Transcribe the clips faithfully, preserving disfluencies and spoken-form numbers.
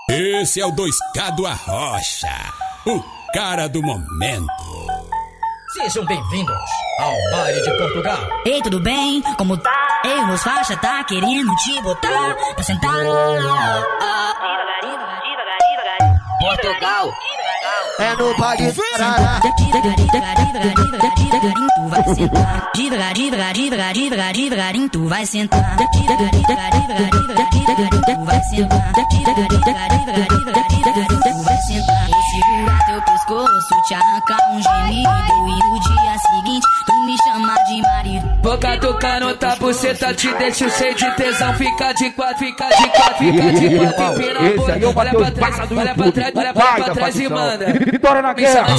Esse é o dois K do Arrocha, o cara do momento. Sejam bem-vindos ao baile de Portugal. Ei, tudo bem? Como tá? Ei, meus faixa tá querendo te botar pra sentar. Portugal é no baile. Devagarinho tu vai sentar. Devagar, devagar, devagar, devagar, devagarinho tu vai sentar. Devagar, devagar, devagar, devagarinho tu vai sentar. Devagar, devagar, devagar, devagarinho tu vai sentar. Vou segurar teu pescoço, te arrancar um gemido e no dia seguinte tu me chamar de marido. Boca do canota, buceta te deixa cheio de tesão. Fica de quatro, fica de quatro, fica de quatro. Empina a bunda, olha pra trás, olha pra trás, olha pra trás e manda. Vitória na guerra.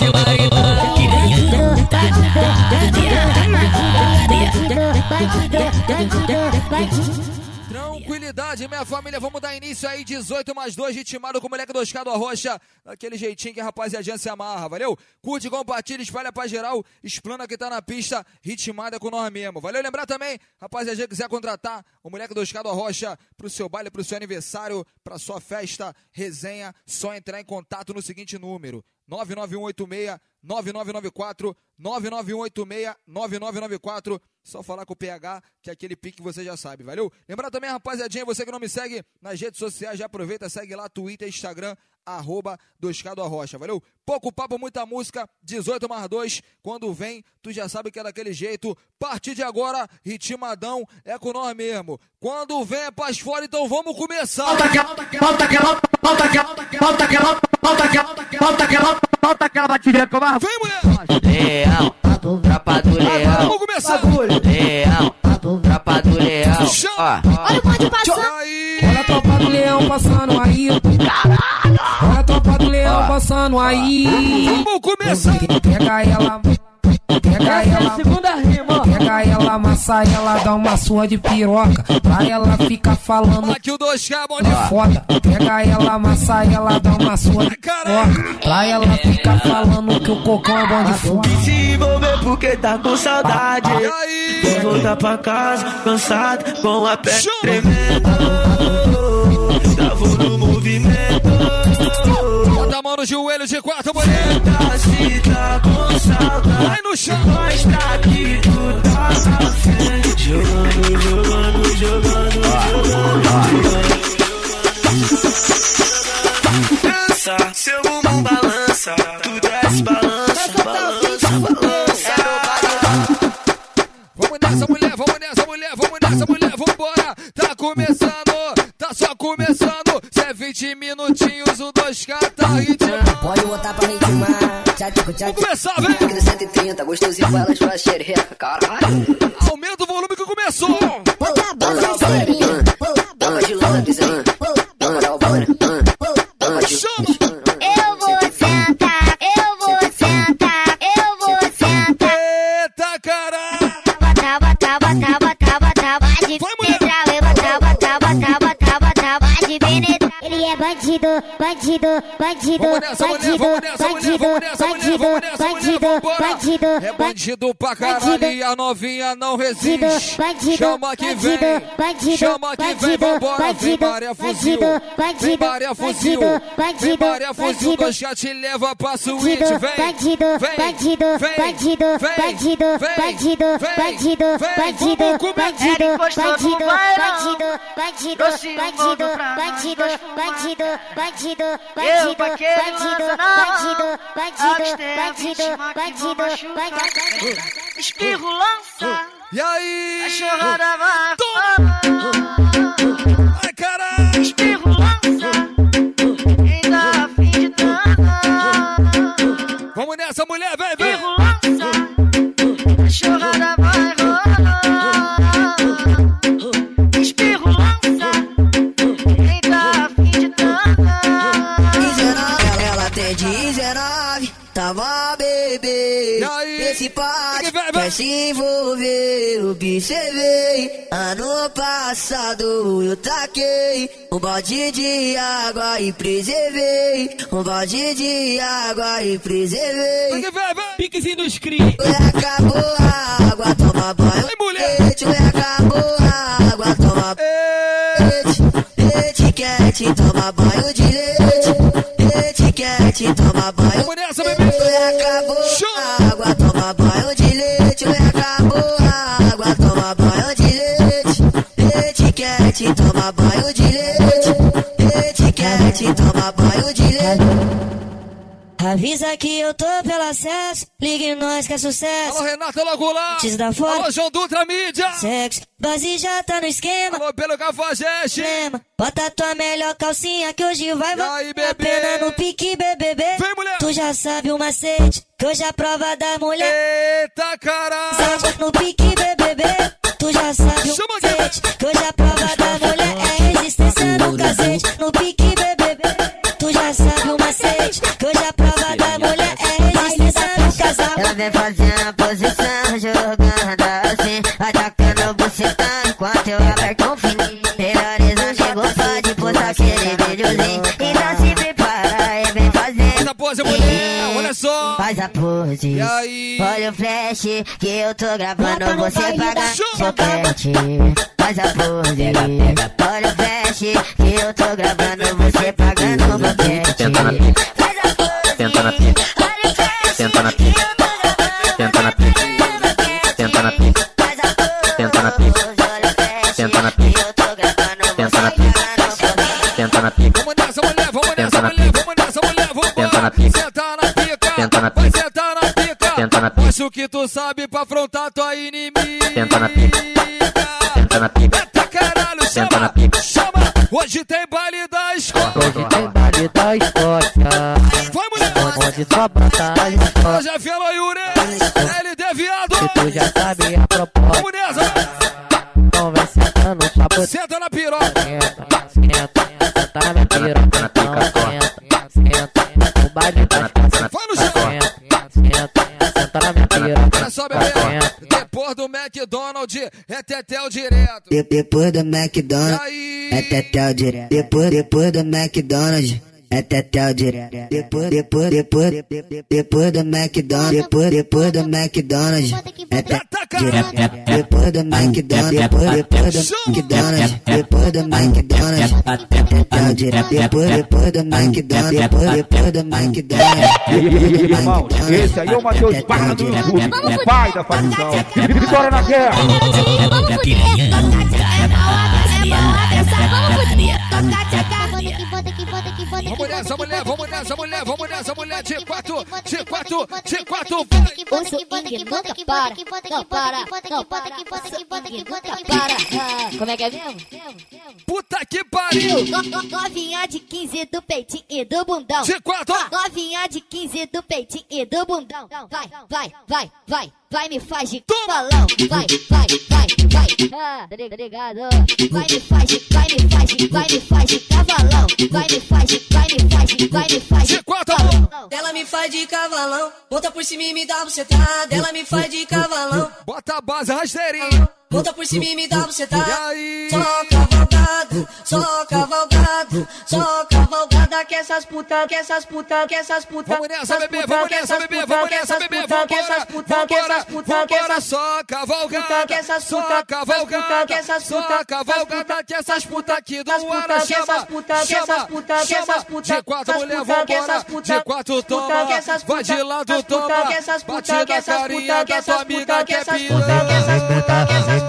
Tranquilidade, minha família, vamos dar início aí, dezoito mais dois, ritmado com o moleque dois K do Arrocha, daquele jeitinho que a rapaziadinha se amarra, valeu? Curte, compartilha, espalha pra geral, explana que tá na pista, ritmada com nós mesmo, valeu? Lembrar também, rapaziadinha, quiser contratar o moleque dois K do Arrocha pro seu baile, pro seu aniversário, pra sua festa, resenha, só entrar em contato no seguinte número, nove nove um oito seis, nove nove nove quatro, nove nove um oito seis, nove nove nove quatro, só falar com o P H, que é aquele pique que você já sabe, valeu? Lembrar também, rapaziadinha, você que não me segue nas redes sociais, já aproveita, segue lá, Twitter, Instagram, arroba dois K do Arrocha, valeu? Pouco papo, muita música, dezoito mais dois, quando vem, tu já sabe que é daquele jeito, partir de agora, ritmadão, é com nós mesmo. Quando vem é paz fora, então vamos começar! Volta aquela, volta aquela, volta aquela, volta aquela, volta aquela, volta aquela, volta aquela, volta aquela batidinha com a... Vem, mulher! Leão, tropa do leão. Vamos começar! Leão, tropa do leão. Ó, Olha o bonde passando. Aí! Olha a tropa do leão passando aí. Olha a tropa do leão passando aí. Vamos começar! Pega ela, pega ela, segunda rima. Pega ela, amassa ela, dá uma surra de piroca. Pra ela ficar falando Aqui o dois K, bom de é foda. Pega ela, amassa ela, dá uma surra de piroca. Pra ela ficar falando que o cocão é bom de foda. Se envolver porque tá com saudade. E aí? Quer voltar pra casa, cansado, com a pé Chama. tremendo. Tava no movimento. Bota a mão no joelho de quatro, mulher! Tá se tá com saudade. Vai no chão! Mostra que tu tá na frente. Jogando, jogando, jogando, jogando. Dança, seu bumbum balança. Tu desce, balança, balança, balança. Vamos nessa, mulher, vamos nessa, mulher, vamos nessa, mulher, vambora! Tá começando, tá só começando. Se é vinte minutinhos, o dois K tá ritmando. Pode botar pra ritmar. Tchatico, tchatico. Começar, vem! Aqui no cento e trinta, gostosinho com elas pra xereca, caralho. Aumenta o volume que começou! Bota a banda cheirinha. Dama de lona, pisanha. Dama da albana. Dama de Chama! Eu vou sentar, eu vou sentar, eu vou sentar. Eita, caralho! Bota, bota, bota, bota, bota, bota de Vai, mulher. penetrar. Bota, bota, bota, bota, bota, bota de penetrar. Ele é bandido, bandido, bandido, Vamos nessa, mulher, bandido, vamos nessa, mulher, bandido, vamos nessa, mulher, bandido, vamos nessa, mulher, bandido, vambora! bandido, É bandido pra caralho e a novinha não resiste. bandido, Chama que vem, bandido, chama que vem, vambora, vem Maria Fuzil, vem Maria Fuzil, vem Maria Fuzil, dois K te leva pra suíte, vem, bandido, vem, bandido, vem, bandido, vem, bandido, vem, bandido, vem, bandido, vem, bandido, vamos comer. bandido, Ela encostou no bandido, bailão, bandido, bandido, trouxe um bandido, gordo pra nós bandido, dois fumar. bandido, bandido, Eu, bandido, paqueiro, bandido, lança na bandido, mão. bandido, Abster, bandido, vítima que vou bandido, machucar. bandido. Espirro lança. E aí? A chorrada vai. Ai, caralho! Espirro lança. Quem dá a fim de danar. Vamos nessa, mulher, vem, vem! Espirro lança. A chorrada vai rolar. Espirro lança. Quem dá a fim de danar. dezenove, ela tem dezenove. Tava bebê. E aí? Esse pai Vai, vai, vai. quer se envolver. Observei. Ano passado eu taquei um balde de água e preservei. Um balde de água e preservei. Vai, vai, vai! Piquezinho dos cri. Acabou a água, toma banho. Ai, mulher! Leite, acabou a água, toma Ei! leite. Leite quer quente, toma banho de leite. Leite quente, toma banho. Vamos nessa, bebê. Acabou a água, toma banho de leite. Acabou a água, toma banho de leite. Leite quente, toma banho de leite. Leite quente, toma banho de leite. Avisa que eu tô pelo acesso, ligue nós que é sucesso. Alô, Renata Lagula. Antes da foto. Alô, João Dutra Mídia. Sexo, base já tá no esquema. Alô, pelo Cafajeste. Bota tua melhor calcinha que hoje vai valer a pena no pique, bebê. Vem, mulher. Tu já sabe o macete, que hoje é a prova da mulher. Eita, caralho. Sabe no pique, bebê. Tu já sabe o macete, que hoje é a prova da mulher. É resistência no cacete, no pique, bebê. Tu já sabe o macete, que hoje é a prova da mulher. É resistência no casal. Ela vem fazendo a posição, jogando assim, atacando o bucetão, enquanto eu aperto um fininho. Melhores amigos pode postar aquele videozinho. Então se prepara e vem fazer. Faz a pose, mulher, olha só. Faz a pose. E aí? Olha o flash que eu tô gravando, você paga choquete. Faz a pose. Olha o flash que eu tô gravando, você pagando o boquete. Tenta na pica. Tenta na pica. Tenta na pica. Tenta na pica. Tenta na pica. Tenta na pica. Tenta na pica. Tenta na pica. Tenta na pica. Vamos nessa, mulher, vamos nessa, mulher, vamos nessa, mulher, vamos Tenta na pica. sentar na pica. Tenta na Vai pica. sentar na pica. Tenta na pica. Mostra o que tu sabe pra afrontar tua inimiga. Tenta na pica. Tenta na pica. Eita, caralho, chama, Tenta na pica. chama. Hoje tem baile da escola. Hoje tem baile da escola. Vai, mulher. Onde só brota a escola. Já falou, Yuri. L D viado. Se tu já sabe a proposta, Vamos nessa. então vai sentando pra botar. Senta na piroca. Senta, senta, senta na minha piroca. Então senta, senta, o baile da escola. Vai no chão. Senta, senta, senta na minha piroca. Olha só, bebê. Depois do McDonald's, é tetel direto. De- Depois do McDonald's, Aí. é tetel direto. Depois, depois do McDonald's, é tetel direto. Depois, depois, depois, de- de- depois do McDonald's, depois, depois do McDonald's, é tetel direto. Depois do McDonald's, depois, depois do McDonald's, depois do McDonald's, é tetel direto. Depois, depois do McDonald's, depois, depois do McDonald's. Irmão, esse aí é o Matheus Barra do YouTube, o pai da facção. Vitória na guerra. Vamos fuder, é mal abraçar, é mal abraçar, vamos fuder. Vamos nessa, mulher, vamos nessa, mulher, vamos nessa, mulher. G quatro, G quatro, G quatro. O swing nunca para, não para, não para, swing nunca para. Como é que é mesmo? Puta que pariu. No- no- Novinha de quinze do peitinho e do bundão. G quatro. Novinha de quinze do peitinho e do bundão. Vai, vai, vai, vai, vai, me faz de balão. Vai, vai, vai, vai. Ah, tá ligado? Vai, me faz de, vai, me faz de, vai, me faz de cavalão. Vai, me faz de, vai, me faz de, vai, me faz de G quatro. cavalão. Ela me faz de cavalão, monta por cima e me dá bucetada. Ela me faz de cavalão, Bota a base, rasteirinho. monta por cima e me dá E bucetada. aí? Só cavalgada, só cavalgada, só cavalgada que essas putas, que essas putas, que essas putas. Vamos nessa, bebê, vamos nessa, bebê, vamos nessa, bebê, vambora, vambora, vambora, só cavalgada, só cavalgada, só cavalgada, que essas putas aqui do Ara chama, chama, chama, G quatro, mulher, vambora, G quatro toma, vai de lado, toma, bate na carinha da tua amiga que é piranha.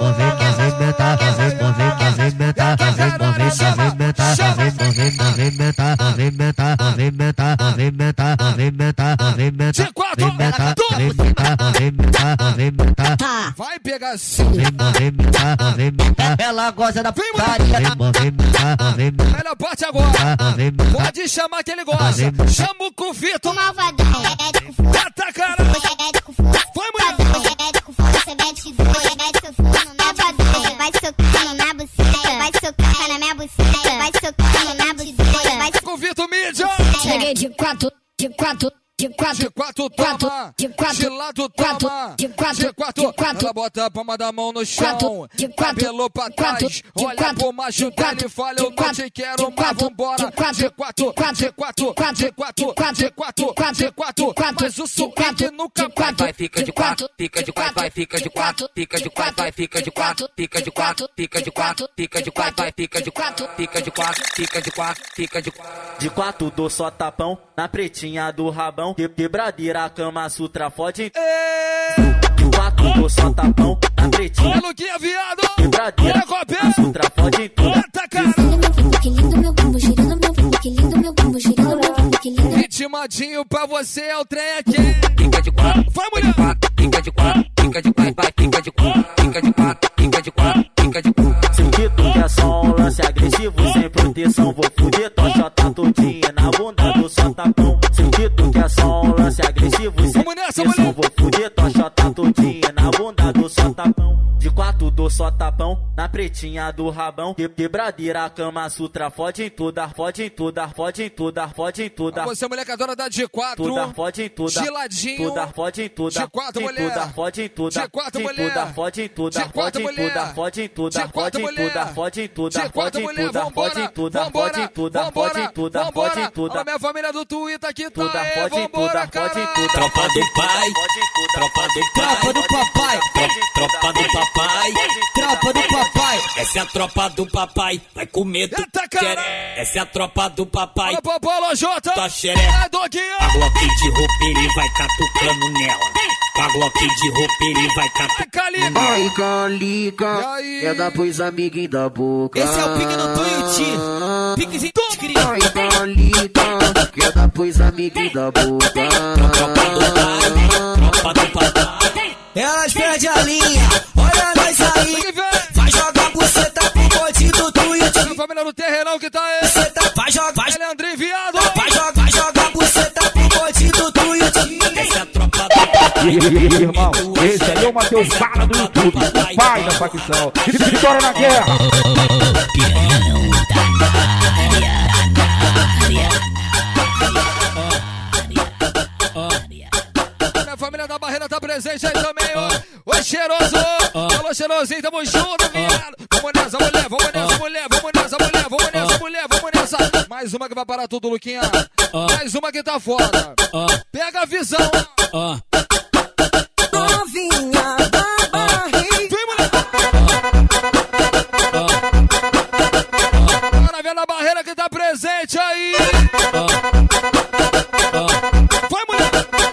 G quatro, vai pegar assim. Ela gosta da Vem, putaria. Melhor parte agora. Pode chamar que ele gosta. Chama o Cuvito. Malvadão, é de cufu, Tá caralho. é de cufu. Vai, mulher. É de cufu, você mete dois, vai socando na buceta, vai socando na buceta, vai socando na minha buceta, vai socando na buceta, vai Cuvito Mídia. Cheguei de quatro, de quatro, de quatro, de quatro toma, de quatro, de lado toma, de quatro, de quatro, de quatro, ela bota a palma da mão no chão, quatro, de quatro, cabelo pra trás, de olha quatro, pro macho de quatro, dele e fala, de eu não quatro, te quero de mais, quatro, vambora, de quatro, de quatro, de quatro, de quatro, de quatro, de quatro, de quatro, de quatro, de quatro, de quatro, de quatro, mas o swing de nunca quatro, vai. Vai, fica de quatro, fica de quatro, vai, fica de quatro, fica de quatro, vai, fica de quatro, fica de quatro, fica de quatro, fica de quatro, vai, fica de quatro, fica de quatro, fica de quatro, fica de quatro. De quatro dou só tapão, na pretinha do rabão, que quebradeira, cama, sutra, fode. De quatro dou só tapão, na pretinha. Olha o que é viado, quebradeira, cama, sutra, fode em tudo. Eita, cara. que lindo meu bumbo, girando meu bumbo, que lindo meu bumbo, girando meu bumbo, que lindo. Ritmadinho pra você é o trem aqui. Fica de quatro, vai, mulher. Fica de quatro, fica de quatro, vai, fica de quatro, fica de quatro, fica de quatro, fica de quatro. Se o que tu quer só um lance agressivo, sem proteção, vou fuder tua jota todinha na bunda do só tapão. Se o que tu quer só um lance agressivo, sem proteção, vou fuder tua jota todinha na bunda do só tapão. De quatro dou só tapão, na pretinha do rabão, que quebradeira, cama, sutra, fode em toda, fode em toda, fode em toda, fode em toda. Você, molecadora da de quatro, toda, fode em toda, geladinho, toda, fode em toda, de quatro, mulher, toda, fode em toda, de quatro, de mulher, toda, fode em toda, de quatro, fode em toda, mulher, fode em toda, de quatro, fode em toda, mulher, fode em toda, de quatro, fode em mulher, toda, vambora, fode em toda, vambora, fode em toda, vambora, fode em toda, vambora. fode em toda. Olha a minha família do Twitter aqui, tá Toda, aí, fode em vambora, toda, fode em cara. toda. Tropa do pai, tropa do Tropa do papai, tropa do papai, tropa do papai. essa é a tropa do papai, vai comer do Eita, cara. xeré. Essa é a tropa do papai, Olha pro Paulo Jota, tua xeré. é doguinha. A Glock de roupa ele vai catucando nela. A Glock de roupa ele vai catucando. Calica. Ai, calica, E aí? é dar pros amiguinhos da boca. Esse é o pique do Tuiuti. Piquezinho de cria. Ai, calica, que é dar pros amiguinhos da boca. Tropa do pai, tropa do papai. Elas perdem a linha, olha nós aí. Tem que ver. Vai jogar buceta pro bonde do Tuiuti. A família do terrenão que tá aí. Buceta, vai jogar, vai, Ele é André Viado. vai jogar, vai jogar buceta pro bonde do Tuiuti. Essa é a tropa do papai. Irmão, esse aí é o Matheus Bala do YouTube, o pai da facção. Vitória na guerra. Minha família da Barreira tá presente aí também, ó. Oi, cheiroso. Alô, cheirosinho, tamo junto, viado. Vamos nessa, mulher, vamos nessa, mulher, vamos nessa, mulher, vamos nessa, mulher, vamos nessa. Mais uma que vai parar tudo, Luquinha. Mais uma que tá foda. Pega a visão. Novinha da barriga. Vem, mulher. Bora ver na Barreira que tá presente aí. Vai, mulher.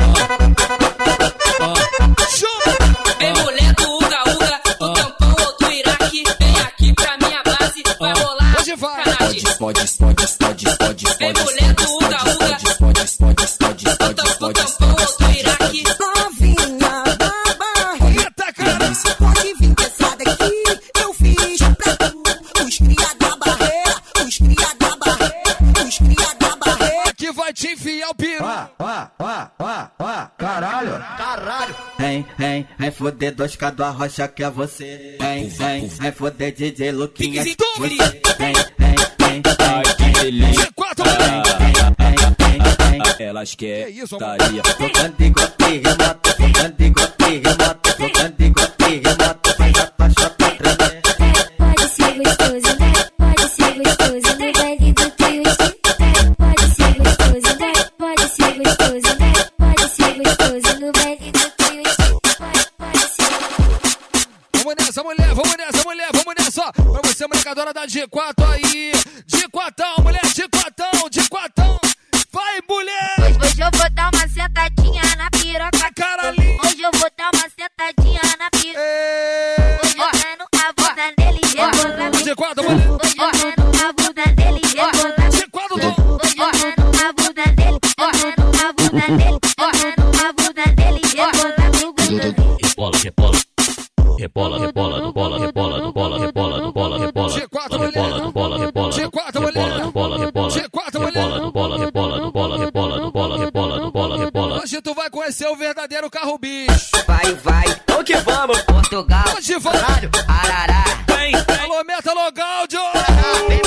Vem mulher do Uga Uga, do Tampão ou do Iraque, vem aqui pra minha base, vai rolar. Hoje vai. Canade. Pode, pode, pode, pode, Vem mulher do Uga Uga, pode, pode, pode, do Tampão ou do Iraque. Novinha da barriga. Eita, cara. Pode vir pesada aqui, eu fiz pra tu. Os cria da barreira, os cria da barreira, os cria da barreira. Aqui vai te enfiar o piru. Ó, ó, ó, ó, ó, caralho. Caralho. Vem, vem, vem foder dois K do Arrocha que é você. Vem, vem, vem foder D J Luquinha que é você. Vem, vem, vem, vem, De quatro, vem, mulher. vem, vem, vem, vem. Elas Que isso, amor? querem Tocando igual terremoto, tocando igual terremoto, tocando igual terremoto, faz a tua chota tremer. Pode ser gostoso, vai, pode ser gostoso no baile do Tuiuti. Pode ser gostoso, vai, pode ser gostoso, vai, pode ser gostoso no baile do Tuiuti. Pode, pode ser. Vamos nessa, mulher, vamos nessa, mulher, vamos nessa. Pra você, molecadora da G quatro aí. De quatão, mulher, de quatão, de quatão. Vai, mulher. Hoje, hoje eu vou dar uma sentadinha na piroca. Caralho. Hoje eu vou dar uma sentadinha na piroca. Ê. Hoje eu dando a bunda nele e rebolando. De quatro, mulher. Hoje eu dando a bunda nele e rebolando. De quatro, dom. Hoje eu dando a bunda nele, eu dando a bunda nele, eu dando a bunda nele e rebolando. Rebola, rebola. Rebola, rebola, no bola, rebola, no bola, rebola, no bola, rebola. De quatro, Rebola, no bola, rebola. De quatro, Rebola, mulher. no bola, rebola. De quatro, Rebola, mulher. no bola, rebola, no bola, rebola, no bola, rebola, no bola, rebola. Hoje tu vai conhecer o verdadeiro carro bicho. Vai, vai, O que vamos? Portugal, Hoje vai. Arará. Vem, Alô, meta Logaldio.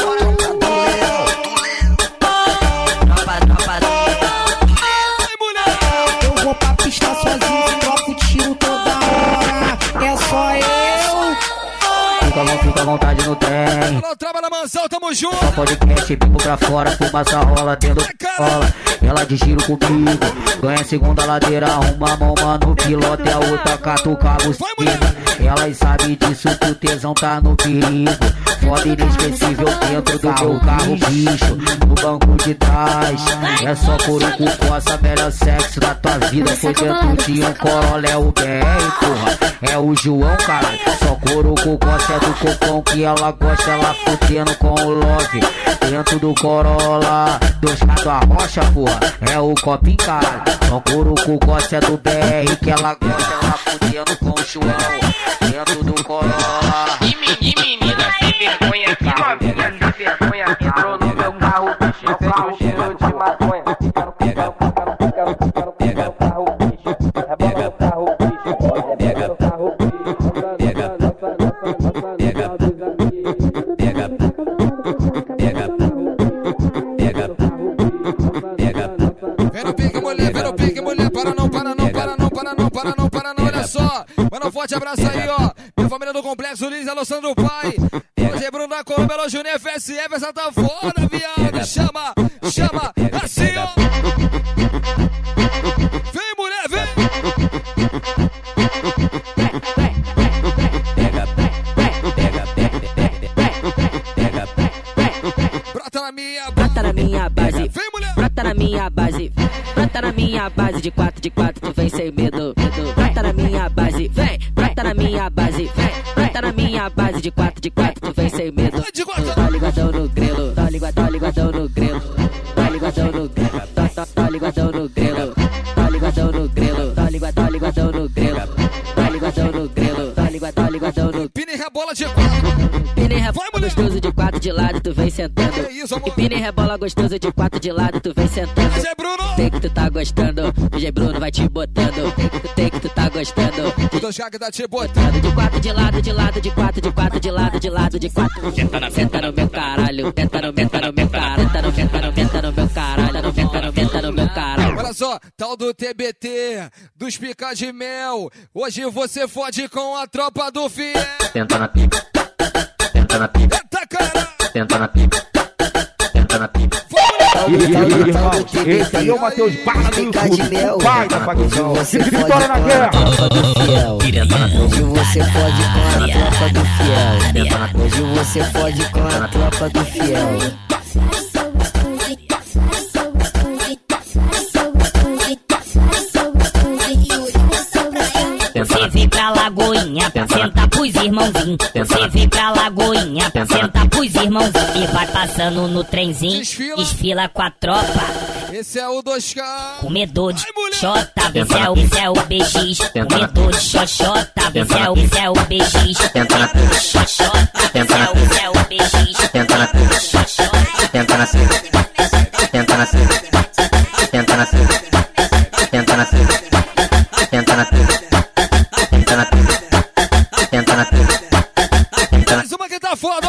Tropa, tropa, Vai, mulher. Atenção, tamo junto. Podcast, bico pra fora, fumaça rola dentro rola. Ela de giro comigo, ganha a segunda ladeira, arruma a mão, mano, pilota e a outra cata o cabo. Elas sabem disso que o tesão tá no perigo. Foda inesquecível dentro do meu carro, bicho. No banco de trás, é só couro com coça, melhor sexo da tua vida. Foi dentro de um Corolla, é o B R, porra. É o João, cara. Só couro com coça, é do cocão que ela gosta, ela fudendo com o love. Dentro do Corolla, dois caras a rocha, porra. É o copinho, cara. Só couro com coça, é do B R que ela gosta, ela fudendo com o João. Dentro do Corolla. E menina sem vergonha, que novinha sem vergonha, entrou no meu carro, bicho, sente o cheiro de maconha. Pega, pega, pega, pega, pega o carro, bicho, rebola o carro, bicho, pega o carro, bicho, pega, pega, pega, pega, pega, vem no pique, mulher, vem no pique, mulher, para não, para não, para não, para não, para não, para não, olha só. Manda um forte abraço aí, ó. Minha família do Complexo, Liz, alô, Sandro Pai. Hoje Bruno da Colômbia, alô, Juninho F S F, essa tá foda, viado. Chama, chama, assim, ó. Vem, mulher, vem. Brota na minha, brota na minha base. Vem, mulher. Brota na minha base. Brota na minha base de quatro de quatro, tu vem sem medo. Brota na minha base, vem. Brota na minha base, vem. Brota na minha base de quatro de quatro, tu vem sem medo. Tá ligadão no grelo, tá ligadão, tá ligadão no grelo. Tá ligadão no grelo, tá, tá, tá ligadão no grelo. Tá ligadão no grelo, tá ligadão, tá ligadão no grelo. Tá ligadão no grelo, tá ligadão, tá ligadão no grelo. Pina e rebola de quatro. Pina e rebola gostoso de quatro de lado, tu vem sentando. E pina e rebola gostoso de quatro de lado, tu vem sentando. Sei que tu tá gostando, D J Bruno vai te botando. Sei que tu tá gostando. O Dois K tá te botando. De quatro de lado, de lado, de quatro, de quatro, de lado, de lado, de quatro. Senta no meu caralho, senta no, senta no meu caralho, senta no, senta no, senta no meu caralho, senta no, senta no meu caralho. Olha só, tal do T B T, dos pica de mel. Hoje você fode com a tropa do fiel. Senta na pica, senta na pica, eita cara, senta na pica, senta na pica. Esse aí é o Matheus Barra do YouTube. Vai da facção. Vitória na guerra. Hoje você fode com a tropa do fiel. Hoje você fode com a tropa do fiel. Você vem pra Lagoinha, senta pros irmãozinhos. Você vem pra Lagoinha, senta pros irmãozinhos. E vai passando no trenzinho, desfila com a tropa. Esse é o dois K. Comedor de xota, esse é o, esse é o B X. Comedor de xoxota, esse é o, esse é o B X. Xoxota, esse é o, esse é o B X. Tenta na pica, tenta na pica, tenta na pica, tenta na pica, tenta na pica, tenta na pica, tenta na pica, tenta na pica. Mais uma que tá foda.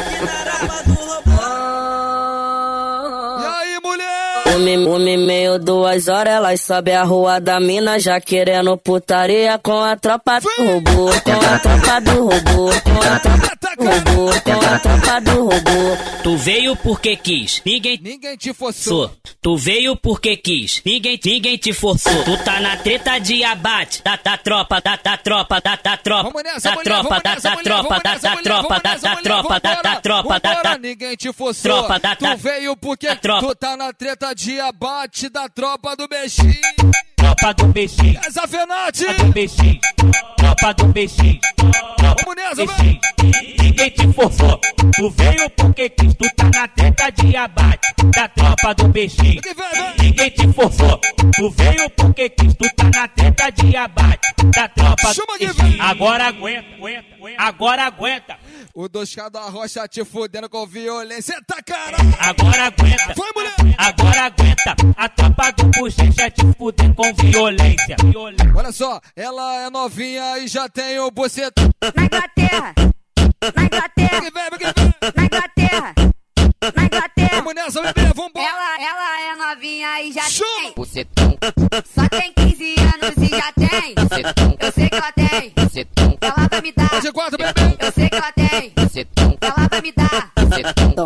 E aí, mulher? Uma e meia, duas horas, elas sobem a rua da mina, já querendo putaria com a tropa do robô, com a tropa do robô, com a tropa do robô, com a tropa do robô. Tu veio porque quis, ninguém, ninguém te forçou. Tu veio porque quis, ninguém, ninguém te forçou. Tu tá na treta de abate, da, da tropa, da, da tropa, da, da tropa, da tropa, da, da tropa, da, da tropa, da, da tropa, da, da tropa, da, da. Ninguém te forçou. Tropa, da, da. Tu veio porque tu tá na treta de abate da tropa do B X. Tropa do B X. Essa Fenati. Tropa do B X. Tropa do B X. Vamos nessa, velho. Ninguém te forçou. Tu veio porque quis. Tu tá na treta de abate da tropa do B X. Ninguém te forçou. Tu veio porque quis. Tu tá na treta de abate da tropa do B X. Agora aguenta, aguenta, agora aguenta. O dois K da Rocha te fudendo com violência, tá cara. Agora aguenta. Vai, mulher. Agora aguenta. A tropa do Bochecha te fudendo com violência. Olha só, ela é novinha e já tem o buceta. Na Inglaterra. Na Inglaterra. Na Inglaterra. Na Inglaterra. Vamos nessa, bebê, vambora. Ela, ela é novinha e já Show. tem. Bucetão. Só tem quinze anos e já tem. Bucetão. Eu sei que ela tem. Bucetão. Ela vai me dar. De quatro, bebê. Eu sei que ela tem. Bucetão. Ela vai me dar. Bucetão.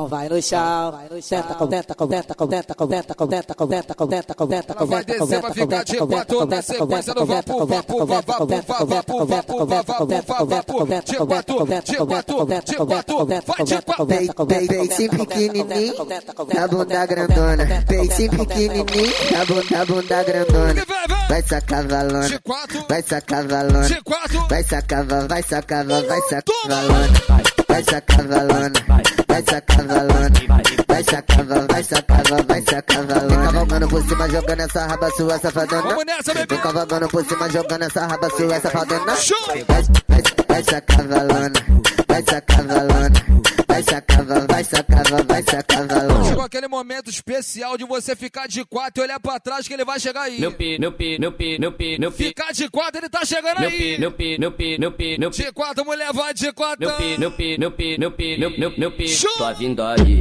chão, vai no chão, vai no chão. Converta, converta, converta, converta, converta, converta, converta, converta, converta, vai descer, vai ficar de quatro na sequência do vapo, vapo, vapo, vapo, vapo, vapo, vapo, vapo, de quatro, de quatro, de quatro, vai de quatro. Peixe pequenininho, da bunda grandona. Peixe pequenininho, da bunda, bunda grandona. Vai sacar valona, vai sacar valona, vai sacar, vai sacar, vai sacar valona. Vai sacar valona, vai sacar valona, vai sacar, vai sacar, vai sacar valona. Vem cavalgando por cima, jogando essa raba sua safadona. Vem cavalgando por cima, jogando essa raba sua safadona. Vai, vai, vai sacar valona, vai sacar valona, vai sacar, vai sacar, vai sacar valona. Chegou aquele momento especial de você ficar de quatro e olhar pra trás que ele vai chegar aí. Meu pi, meu pi, meu pi, meu pi, meu pi. Ficar de quatro, ele tá chegando aí. Meu pi, meu pi, meu pi, meu pi. De quatro, mulher, vai de quatro. Meu pi, meu pi, meu pi, meu pi, meu, meu, meu pi. Tô vindo aí.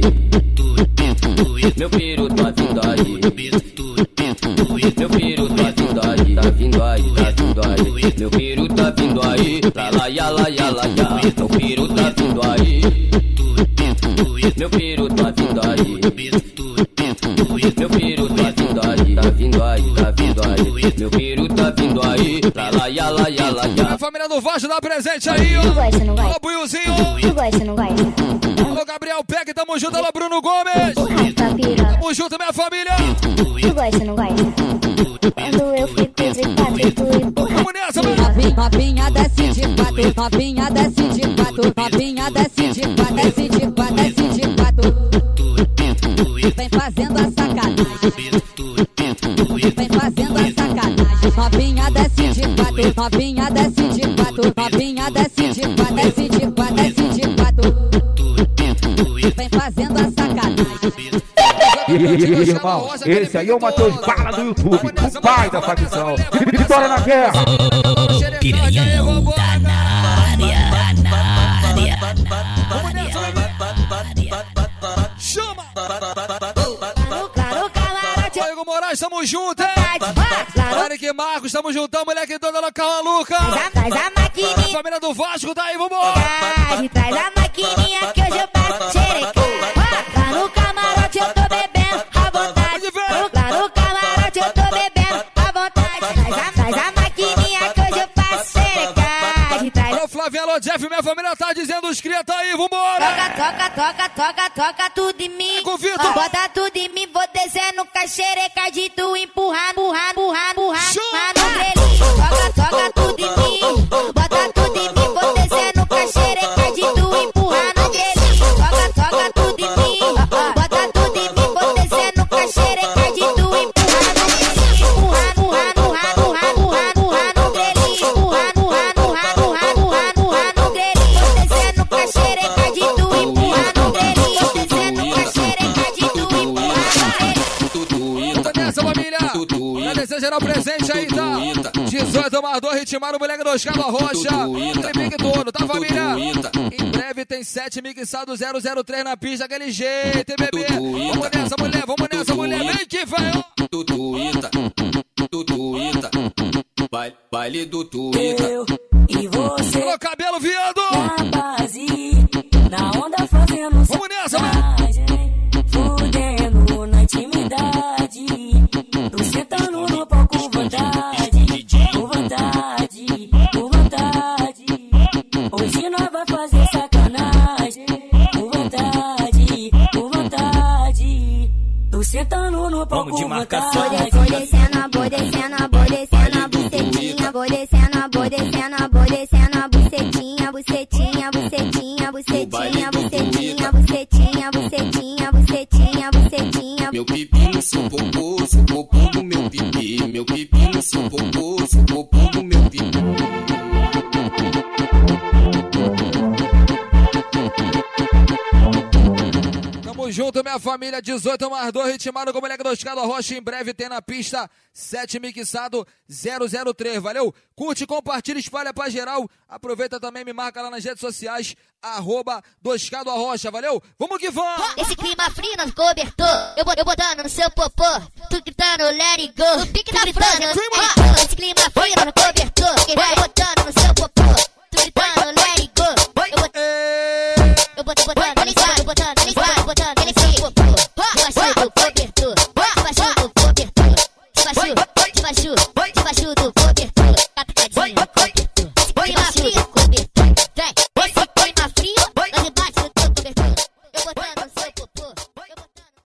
Meu piru tá vindo aí. Meu piru tá vindo aí, tá vindo aí, tá vindo aí. Meu piru tá vindo aí. Lá lá ya lá ya lá ya. Meu piru tá vindo aí. Meu piru tá vindo aí. Meu piru tá vindo aí, tá vindo aí, tá vindo aí. Meu piru tá vindo aí. Lá lá ya lá ya lá ya. A família do Vasco dá presente aí, ó. Tu gosta, não gosta? Alô, Buiuzinho. Tu gosta, não gosta? Alô, Gabriel Peck, tamo junto. Alô, Bruno Gomes. Tamo junto, minha família. Tu gosta, não gosta? Quando eu fico de quatro, tu empurra. Vamos nessa, meu. Novinha desce de quatro, novinha desce de quatro, novinha desce de quatro, desce de quatro, desce de quatro. Vem fazendo a sacanagem, vem fazendo a sacanagem. Novinha desce de quatro, novinha desce de quatro, novinha desce de quatro, desce de quatro, desce de quatro. Vem fazendo a sacanagem. Irmão, esse aí é o Matheus Bala do YouTube, o pai da facção. Vitória na guerra. Piranhão tá na área, na área, Chama! Oi, Hugo Moraes, tamo junto, hein? Eric Marcos, tamo juntão, moleque toda louca maluca. Traz a maquininha. Família do Vasco, tá aí, vambora. Traz a maquininha que hoje eu passo xereca. Lá no camarote eu tô bebendo à vontade. Lá no camarote eu tô bebendo à vontade. Traz a maquininha que hoje eu passo xereca. Alô, Flávia, alô, Jeff, minha família tá dizendo os cria, tá aí, vambora. Toca, toca, toca, toca, toca tudo em mim. Convido. Bota tudo em mim, vou descendo com a xereca de tu empurrar, empurrar, empurrar, empurrar. Lá no grelhinho, toca, toca tudo em mim. Bota tudo em mim, vou descendo com a xereca de tu empurrar no grelhinho. Toca, toca tudo em mim. Bota tudo em mim, vou descendo com a xereca de tu empurrar no grelhinho. Empurrar, empurrar, empurrar, empurrar, empurrar no grelhinho. Empurrar, empurrar, empurrar, empurrar, empurrar, empurrar no grelhinho. Vou descendo com a xereca de tu empurrar no grelhinho. Vou descendo com a xereca de tu empurrar no grelhinho. Vamos nessa, família. Agradecer geral presente aí, tá? dezoito mais dois, ritmaram o moleque do Oscar da Rocha. Tem pique todo, tá, família? Em breve tem sete mixado zero zero três na pista, aquele jeito, hein, bebê? Vamos nessa, mulher, vamos nessa, mulher. Vem que vem, ó. Tutuita, tutuita, baile do Tuita. Eu e você. Alô, cabelo viado. Na base, na onda fazendo vamos nessa, sacanagem. Fudendo na intimidade. Tô sentando no palco com vontade. Com vontade, com vontade. Hoje nós vai fazer sacanagem. Com vontade, com vontade. Tô sentando no palco com vontade. Vou descendo, vou descendo, vou descendo a bucetinha. Vou descendo, vou descendo, vou descendo a bucetinha. Bucetinha, bucetinha, bucetinha, bucetinha, bucetinha, bucetinha, bucetinha, bucetinha. Meu pipi no seu popô, seu popô no meu pipi. Meu pipi no seu popô, seu popô no meu pipi. Tamo junto, minha família. dezoito mais dois, ritmado com o moleque do Oscar da Rocha. Em breve tem na pista sete mixado zero zero três. Valeu? Curte, compartilha, espalha pra geral. Aproveita também, me marca lá nas redes sociais. Arroba do Oscar da Rocha. Valeu? Vamos que vamos! Esse clima frio no cobertor. Eu, eu botando no seu popô. Tu gritando, let it go. O pique da Fran. Esse clima frio no cobertor. Eu